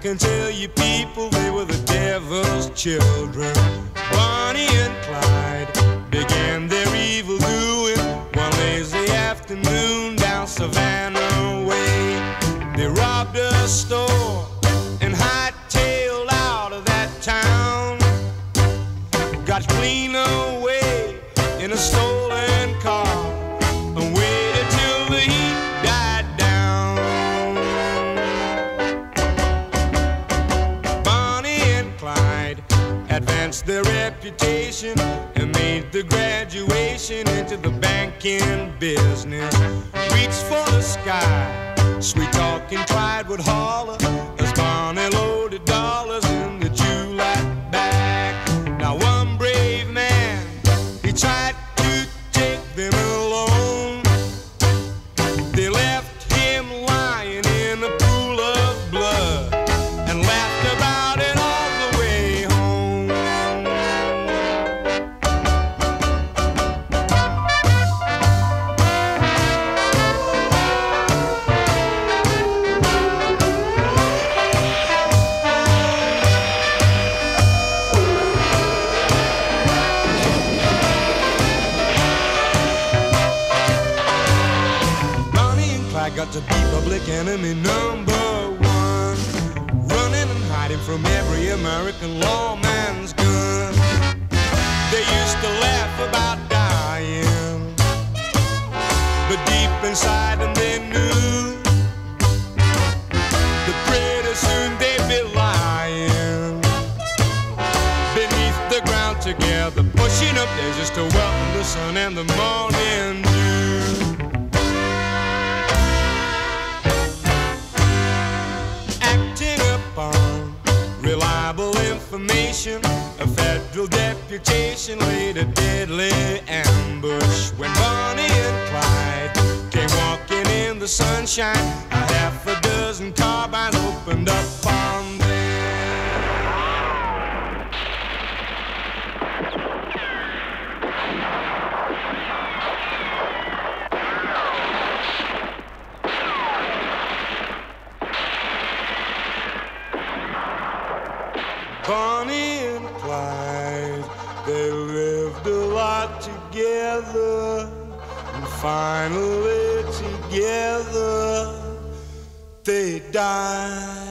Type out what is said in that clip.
can tell you people they were the devil's children. Bonnie and Clyde began their evil doing one lazy afternoon down Savannah Way. They robbed a store and hightailed out of that town. Got clean away in a stolen car and waited till the heat died down. Bonnie and Clyde advanced their reputation and made the graduation into the banking business. Reached for the sky, sweet talking Clyde would holler as Bonnie loaded dollars in the July bag. Now one brave man, he tried to take them alone. They left him lying in a pool of blood and laughed about it all the way home. Got to be public enemy number one, running and hiding from every American lawman's gun. They used to laugh about dying, but deep inside them they knew that pretty soon they'd be lying beneath the ground together, pushing up there just to welcome the sun and the morning dew. Reliable information, a federal deputation laid a deadly ambush. When Bonnie and Clyde came walking in the sunshine, a half a dozen carbines opened up on them. Bonnie and Clyde, they lived a lot together, and finally together they died.